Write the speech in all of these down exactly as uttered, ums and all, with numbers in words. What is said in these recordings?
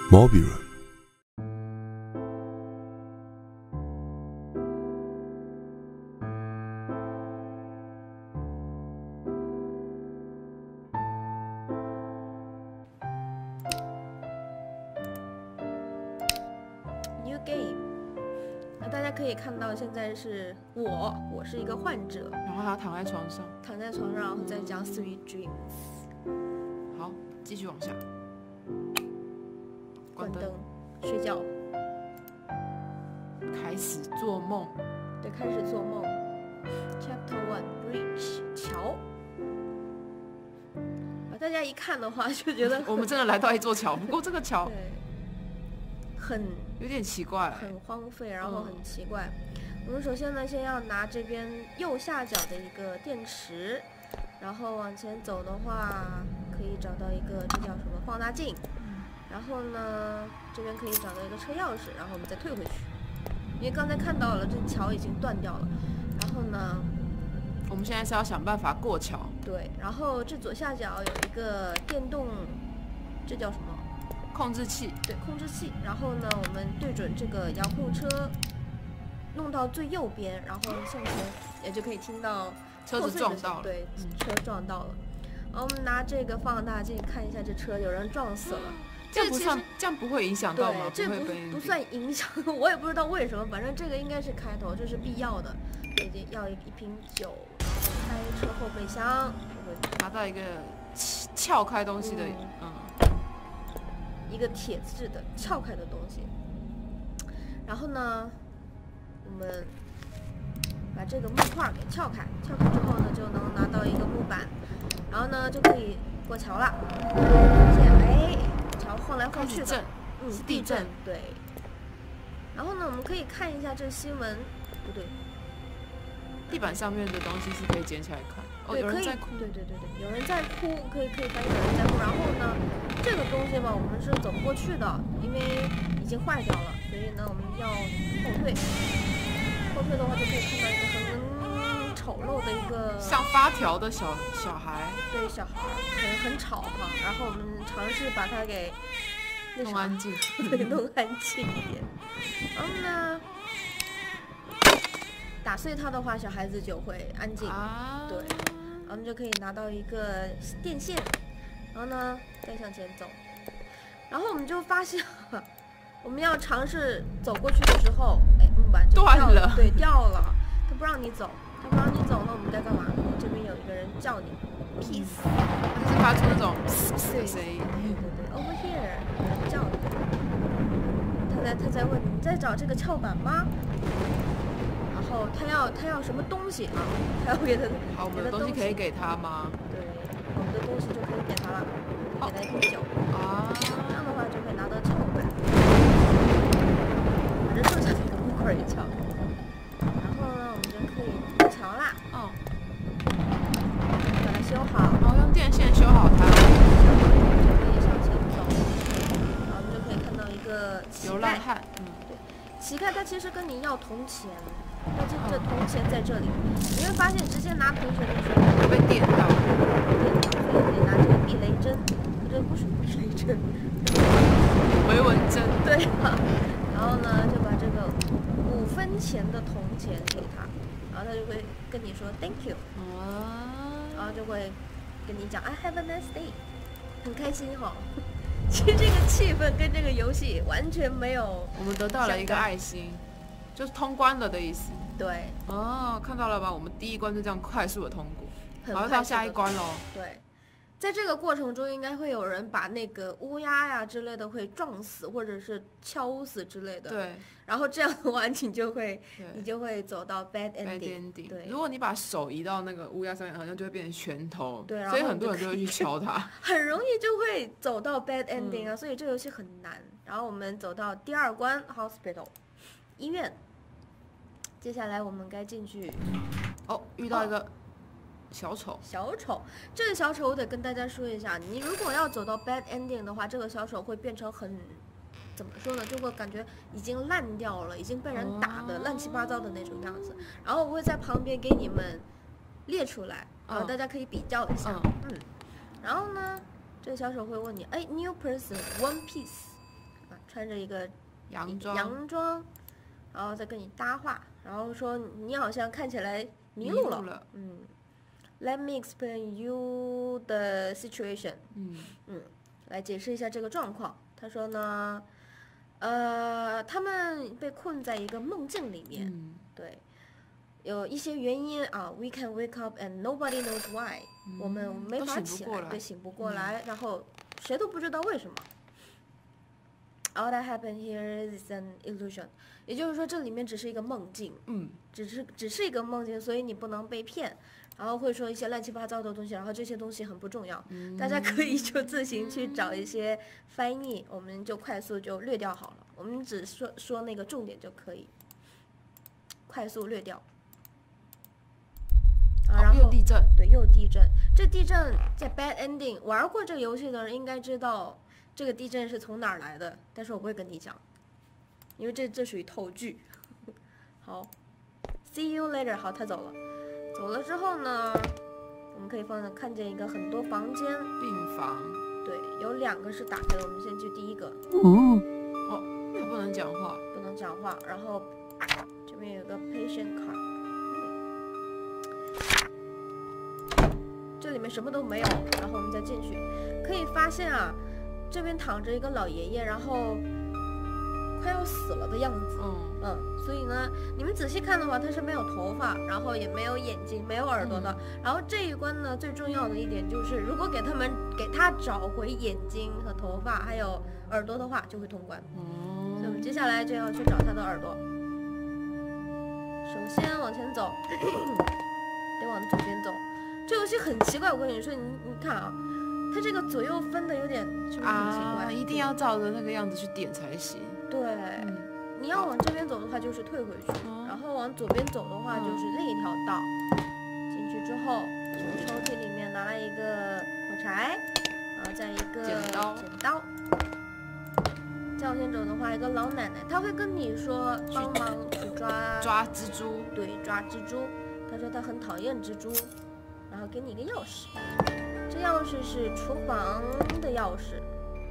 Moby Room。 New game， 那大家可以看到，现在是我，我是一个患者， 然后他躺在床上， 躺在床上，然后在讲 Sweet Dreams。 好，继续往下。 关灯，睡觉， 开始做梦。 对，开始做梦。Chapter One Bridge 桥。啊，大家一看的话就觉得我们真的来到一座桥，不过这个桥对，很有点奇怪， 很荒废，然后很奇怪。嗯、我们首先呢，先要拿这边右下角的一个电池，然后往前走的话，可以找到一个这叫什么放大镜。然后呢，这边可以找到一个车钥匙，然后我们再退回去，因为刚才看到了这桥已经断掉了。然后呢， 我们现在是要想办法过桥。 对，然后这左下角有一个电动，这叫什么？ 控制器。对， 控制器。然后呢，我们对准这个遥控车，弄到最右边，然后向前，也就可以听到车子撞到了。 对，嗯、车撞到了。然后我们拿这个放大镜看一下，这车有人撞死了。 这样不算，这样不会影响到吗？ 这不不算影响，我也不知道为什么，反正这个应该是开头，这是必要的。已经要一瓶酒，开车后备箱， 拿到一个撬开东西的，嗯， 嗯一个铁质的撬开的东西。然后呢，我们把这个木块给撬开，撬开之后呢，就能拿到一个木板，然后呢就可以过桥了。现在哎。然后晃来晃去的， 嗯，地震， 对。然后呢，我们可以看一下这新闻，不对， 地板上面的东西是可以捡起来看。哦，有人在哭。 对对对对，有人在哭，可以可以发现有人在哭。然后呢，这个东西吧，我们是走不过去的，因为已经坏掉了，所以呢，我们要后退。后退的话，就可以看到一个很丑陋的一个像发条的小小孩。 对，小孩很很吵哈。然后我们尝试把它给弄安静， 对，弄安静一点。然后呢，打碎它的话，小孩子就会安静。啊、对，然后我们就可以拿到一个电线，然后呢再向前走。然后我们就发现，我们要尝试走过去的时候，哎，木板就掉了，对，掉了，它不让你走。他不让你走，那我们该干嘛？这边有一个人叫你 ，peace， 他是发出那种声音。 对对对 ，over here， 有人叫你。他在他在问你在找这个撬板吗？然后他要他要什么东西啊？他要给他。 好，我们的东西可以给他吗？ 对，我们的东西就可以给他了，给他一瓶酒。啊。这样的话就可以拿到撬板，把这剩下的木块也撬。桥啦， 嗯， 把它修好， 然后用电线修好它， 就可以向前走，然后我们就可以看到一个流浪汉，嗯， 对，乞丐他其实跟你要铜钱，但是这铜钱在这里，你会发现直接拿铜钱的时候会被电到， 所以得拿这个避雷针，这不是避雷针， 回纹针， 对啊，然后呢就把这个五分钱的铜钱给他。然后他就会跟你说 Thank you， 啊，然后就会跟你讲 I have a nice day， 很开心哈、哦。其实这个气氛跟这个游戏完全没有。 我们得到了一个爱心，就是通关了的意思。 对。 哦，看到了吧？我们第一关就这样快速的通过，然后到下一关喽。 对。在这个过程中，应该会有人把那个乌鸦呀之类的会撞死，或者是敲死之类的。 对。 然后这样的话，你就会你就会走到 bad ending。 bad ending。 对。 如果你把手移到那个乌鸦上面，好像就会变成拳头。 对。 所以很多人就会去敲它。 很容易就会走到 bad ending 啊，嗯、所以这游戏很难。然后我们走到第二关 hospital 医院。接下来我们该进去。 哦，遇到一个。哦小丑， 小丑，这个小丑我得跟大家说一下，你如果要走到 bad ending 的话，这个小丑会变成很，怎么说呢，就会感觉已经烂掉了，已经被人打的乱七八糟的那种样子。然后我会在旁边给你们列出来，然后大家可以比较一下。嗯，嗯然后呢，这个小丑会问你，哎 ，new person one piece， 穿着一个洋装， 洋装，然后再跟你搭话，然后说你好像看起来迷路了。 了嗯 ，Let me explain you the situation。 嗯嗯，来解释一下这个状况。他说呢，呃，他们被困在一个梦境里面， 嗯、 对。有一些原因啊 ，we can wake up and nobody knows why，、嗯、我们没法起来，对，醒不过来，嗯、然后谁都不知道为什么。All that happened here is an illusion， 也就是说这里面只是一个梦境， 嗯， 只是只是一个梦境，所以你不能被骗，然后会说一些乱七八糟的东西，然后这些东西很不重要，嗯、大家可以就自行去找一些翻译，我们就快速就略掉好了，我们只说说那个重点就可以，快速略掉。 啊，然后又地震， 对，又地震。这地震在 Bad Ending 玩过这个游戏的人应该知道这个地震是从哪儿来的，但是我不会跟你讲，因为这这属于透剧。好 ，See you later。好，他走了。走了之后呢，我们可以放着看见一个很多房间， 病房。 对，有两个是打开的，我们先去第一个。 哦，哦，他不能讲话， 不能讲话。然后这边有个 patient card。这里面什么都没有，然后我们再进去，可以发现啊，这边躺着一个老爷爷，然后快要死了的样子。 嗯嗯，所以呢，你们仔细看的话，他是没有头发，然后也没有眼睛，没有耳朵的。嗯、然后这一关呢，最重要的一点就是，如果给他们给他找回眼睛和头发还有耳朵的话，就会通关。 嗯， 所以我们接下来就要去找他的耳朵。首先往前走，得往左边走。这游戏很奇怪，我跟你说，你你看啊，它这个左右分的有点是不是很奇怪？ 啊，一定要照着那个样子去点才行。 对，嗯、你要往这边走的话就是退回去，嗯、然后往左边走的话就是另一条道。嗯、进去之后，从抽屉里面拿了一个火柴，然后再一个剪刀。 剪刀。再往前走的话，一个老奶奶，她会跟你说帮忙去抓抓蜘蛛， 对，抓蜘蛛。她说她很讨厌蜘蛛。然后给你一个钥匙，这钥匙是厨房的钥匙，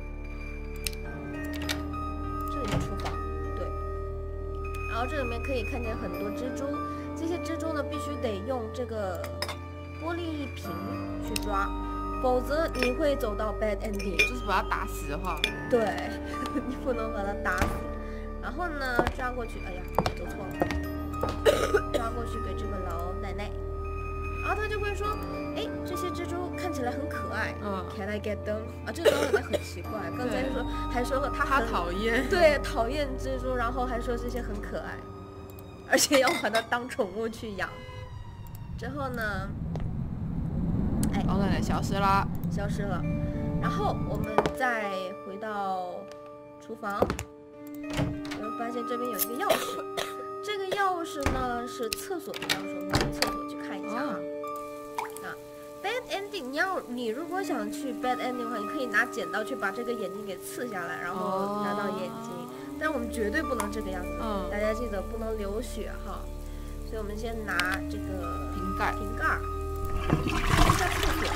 这里是厨房，对。然后这里面可以看见很多蜘蛛，这些蜘蛛呢必须得用这个玻璃瓶去抓，否则你会走到 bad ending， 就是把它打死的话， 对，你不能把它打死。然后呢，抓过去，哎呀，走错了，抓过去给这个老奶奶。然后他就会说，哎，这些蜘蛛看起来很可爱， 嗯 ，Can I get them？ 啊，这个老奶奶很奇怪，刚才说还说他他讨厌， 对，讨厌蜘蛛，然后还说这些很可爱，而且要把它当宠物去养。之后呢，哎， 老奶奶消失啦， 消失了。然后我们再回到厨房，然后发现这边有一个钥匙，这个钥匙呢是厕所的钥匙，我们去厕所去看一下啊。 哦 Bad ending， 你要你如果想去 bad ending 的话，你可以拿剪刀去把这个眼睛给刺下来，然后拿到眼睛。哦、但我们绝对不能这个样子， 嗯、 大家记得不能流血哈。所以我们先拿这个瓶盖， 瓶盖，一下厕所，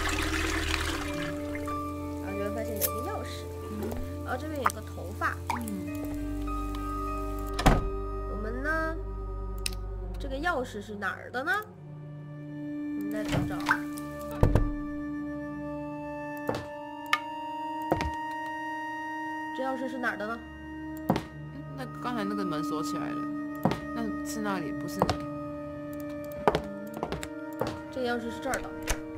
然后就会发现有一个钥匙，嗯、然后这边有个头发。 嗯， 我们呢，这个钥匙是哪儿的呢？我们来找找。这钥匙是哪儿的呢？ 那刚才那个门锁起来了，那是那里，不是那里。 这钥匙是这儿的，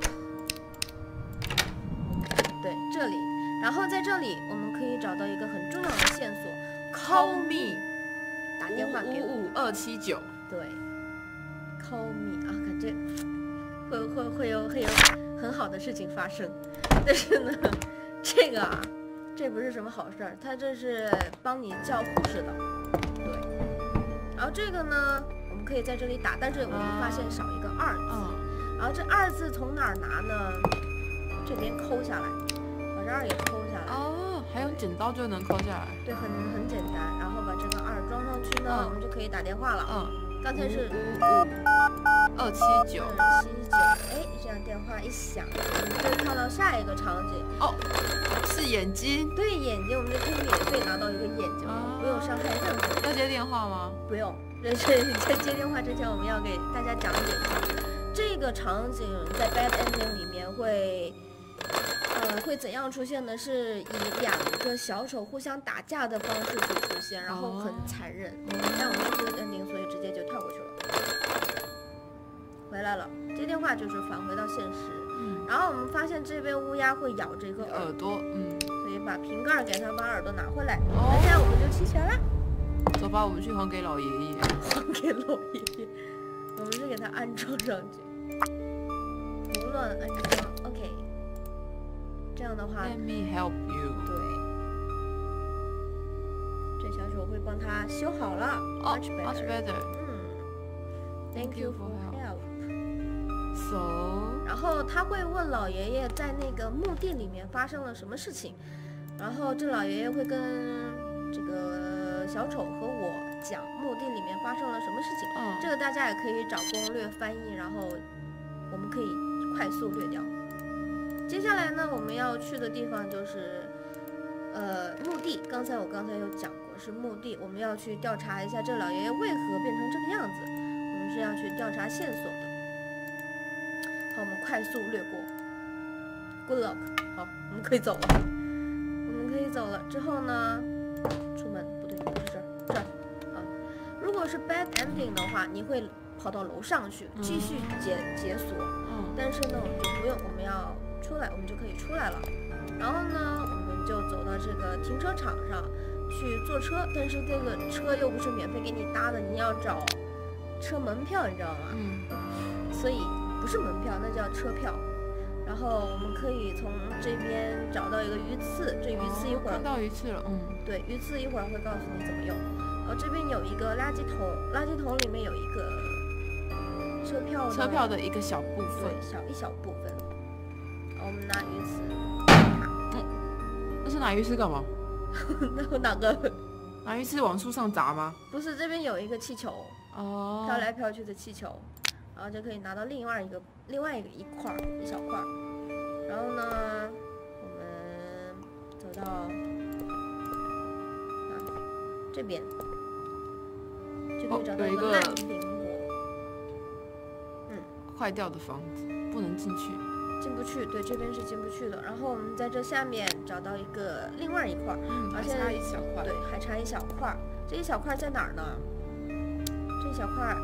对，这里。然后在这里，我们可以找到一个很重要的线索 ，Call me， 打电话给我， 五五二七九。 对 ，Call me 啊，感觉会会会有会有很好的事情发生，但是呢，这个啊。这不是什么好事儿，它这是帮你叫护士的，对。然后这个呢，我们可以在这里打，但是我们发现少一个二字。 嗯、 然后这二字从哪儿拿呢？这边抠下来，把这二也抠下来。 哦，还用剪刀就能抠下来。 对，很很简单。然后把这个二装上去呢，嗯、我们就可以打电话了。 嗯。 刚才是五五二七九。 二七九。哎，这样电话一响，我们就跳到下一个场景。 哦。是眼睛。 对，眼睛我们就可以免费拿到一个眼睛，啊、不用伤害任何人。 要接电话吗？ 不用。这是在接电话之前，我们要给大家讲解一下，这个场景在 Bad Ending 里面会，呃，会怎样出现呢？是以两个小丑互相打架的方式去出现，然后很残忍。但我们是 Good Ending， 所以直接就跳过去了。回来了，接电话就是返回到现实。嗯、然后我们发现这边乌鸦会咬这个耳朵，嗯， 所以把瓶盖给他，把耳朵拿回来。哦，那这样我们就齐全了。 走吧，我们去还给老爷爷。 还给老爷爷，我们是给他安装上去，胡乱安装。OK， 这样的话 ，Let me help you。 对，这小丑会帮他修好了。 哦 ，much better。 much better。 嗯 ，Thank you for help。 So， 然后他会问老爷爷在那个墓地里面发生了什么事情，然后这老爷爷会跟这个小丑和我讲墓地里面发生了什么事情。 嗯， 这个大家也可以找攻略翻译，然后我们可以快速略掉。接下来呢，我们要去的地方就是呃墓地。刚才我刚才有讲过是墓地，我们要去调查一下这老爷爷为何变成这个样子。我们是要去调查线索的。好，我们快速略过。Good luck。好，我们可以走了。我们可以走了。之后呢，出门不对，不是这儿，这儿啊。如果是 bad ending 的话，你会跑到楼上去继续解解锁。嗯。但是呢，我们就不用，我们要出来，我们就可以出来了。然后呢，我们就走到这个停车场上去坐车，但是这个车又不是免费给你搭的，你要找车门票，你知道吗？嗯。所以。不是门票，那叫车票。然后我们可以从这边找到一个鱼刺，这鱼刺一会儿、 哦、看到鱼刺了，嗯， 对，鱼刺一会儿会告诉你怎么用。然后这边有一个垃圾桶，垃圾桶里面有一个车票的， 车票的一个小部分， 对，小一小部分。然后我们拿鱼刺， 嗯，那是拿鱼刺干嘛？ 那哪个？ 拿鱼刺往树上砸吗？ 不是，这边有一个气球，哦，飘来飘去的气球。然后就可以拿到另外一个另外一个一块一小块，然后呢，我们走到啊这边就可以找到一个烂苹果，嗯， 坏掉的房子不能进去， 进不去，对，这边是进不去的。然后我们在这下面找到一个另外一块， 嗯，还差一小块， 对，还差一小块。这一小块在哪儿呢？这一小块。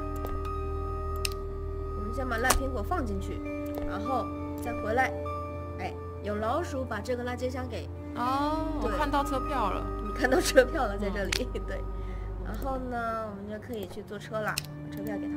先把烂苹果放进去，然后再回来。哎，有老鼠把这个垃圾箱给…… 哦，我看到车票了。 你看到车票了，在这里。嗯、对。然后呢，我们就可以去坐车啦。把车票给